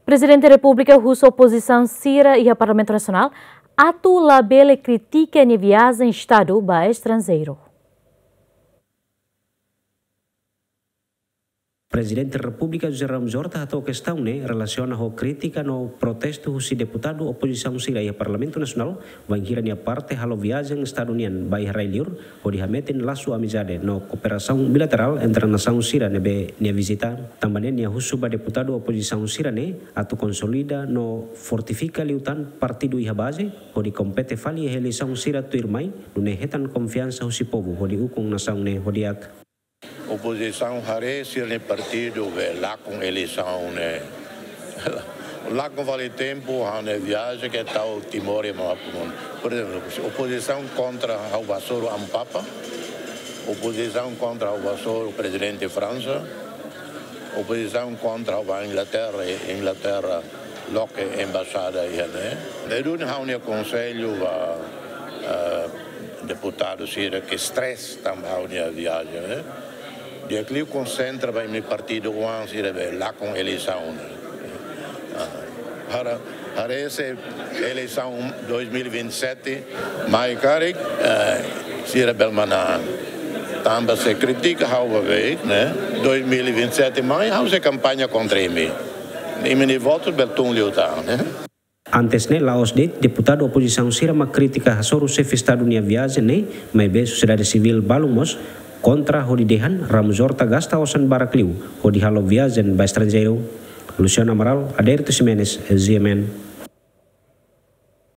Presidente da República russa oposição Cira e o Parlamento Nacional atu labele critica a viagem Estado para estrangeiro. Presidente da República José Ramos Horta atau questão relaciona com crítica no protesto do deputado oposição Cira e Parlamento Nacional bangira nia parte halo viagem estadunian bai Railiur o dihametin laço amizade no cooperação bilateral entre a nação Cira nebe nia visita também nia husuba deputado oposição Cira atu consolida no fortifica liutan partido iha base o di compete fali eleição Cira tu irmai no nehetan confiança o si povo o di ukung nação ne hodiak oposição hare sir ne partido lá com eleição né lá com vale tempo a ne viagem que tal Timor e por exemplo oposição contra o vassouro Ampapa, oposição contra o vassouro presidente França, oposição contra a Inglaterra loque embaixada aí né de há um conselho deputado Cira que stress também a viagem né e aqui concentra bem no partido lá com eleição. Para essa eleição 2027, mais caro, se rebelmanar. Também se critica a vez, né? 2027 mais, há campanha contra ele. E me voto beltung liutar, né? Antes Laos deputado oposição Cira uma crítica a soru chefe Estado nia viagem mas bem sociedade civil balumos contra hodidehan Ramos Horta gasta osan barakliu hodi halo viagem ba estrangeiro. Luciano Amaral, Aderito Ximenes, ZMN.